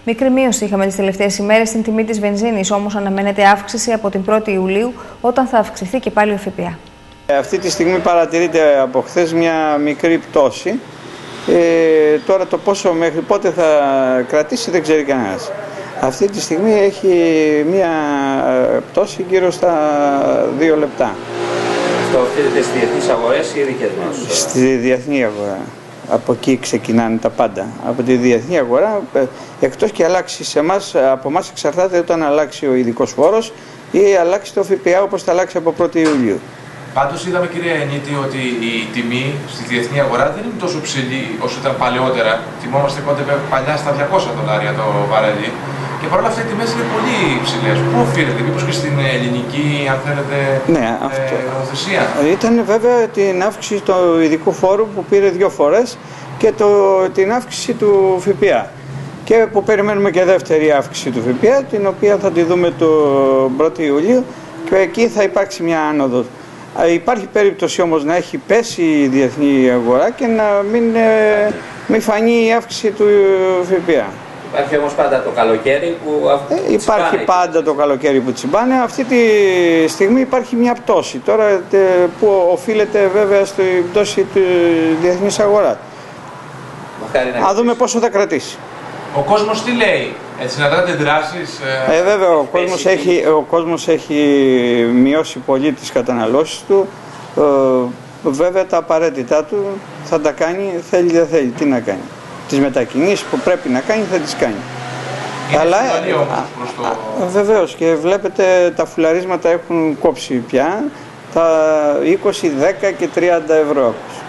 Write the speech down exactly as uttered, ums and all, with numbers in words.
Μικρή μείωση είχαμε τις τελευταίες ημέρες στην τιμή της βενζίνης, όμως αναμένεται αύξηση από την πρώτη Ιουλίου, όταν θα αυξηθεί και πάλι ο ΦΠΑ. Αυτή τη στιγμή παρατηρείται από χθες μια μικρή πτώση. Ε, τώρα το πόσο μέχρι πότε θα κρατήσει δεν ξέρει κανένας. Αυτή τη στιγμή έχει μια πτώση γύρω στα δύο λεπτά. Αυτό οφείλεται στις διεθνείς αγορές ή δικές μας? Στη διεθνή αγορά. Από εκεί ξεκινάνε τα πάντα. Από τη διεθνή αγορά, εκτός και αλλάξει σε εμάς, από εμάς εξαρτάται όταν αλλάξει ο ειδικός φόρος ή αλλάξει το ΦΠΑ όπως θα αλλάξει από πρώτη Ιουλίου. Πάντως είδαμε, κύριε Ενίτη, ότι η τιμή στη διεθνή αγορά δεν είναι τόσο ψηλή όσο ήταν παλαιότερα. Θυμόμαστε πότε παλιά στα διακόσια δολάρια το βαρέλι. Και παρόλα αυτά οι τιμές είναι πολύ ψηλές. Πού οφείλεται, μήπως και στην ελληνική, αν θέλετε, ναι, αυτό. ε, νομοθεσία? Ήταν βέβαια την αύξηση του ειδικού φόρου που πήρε δύο φορές και το, την αύξηση του ΦΠΑ. Και που περιμένουμε και δεύτερη αύξηση του ΦΠΑ, την οποία θα τη δούμε το πρώτη Ιουλίου και εκεί θα υπάρξει μια άνοδο. Υπάρχει περίπτωση όμως να έχει πέσει η διεθνή αγορά και να μην, ε, μην φανεί η αύξηση του ΦΠΑ. Υπάρχει όμως πάντα το καλοκαίρι που ε, Υπάρχει τσιμπάνε. πάντα το καλοκαίρι που τσιμπάνε. Αυτή τη στιγμή υπάρχει μια πτώση. Τώρα τε, που οφείλεται βέβαια στην πτώση της διεθνής αγοράς. Να, να δούμε πόσο θα κρατήσει. Ο κόσμος τι λέει, έτσι να δράτε δράσεις? Ε, βέβαια ο κόσμος, έχει, ο κόσμος έχει μειώσει πολύ τις καταναλώσεις του. Ε, βέβαια τα απαραίτητά του θα τα κάνει, θέλει δεν θέλει, τι να κάνει. Τις μετακινήσεις που πρέπει να κάνει θα τις κάνει. Είναι Αλλά προς το... βεβαίως και βλέπετε τα φουλαρίσματα έχουν κόψει πια τα είκοσι, δέκα και τριάντα ευρώ.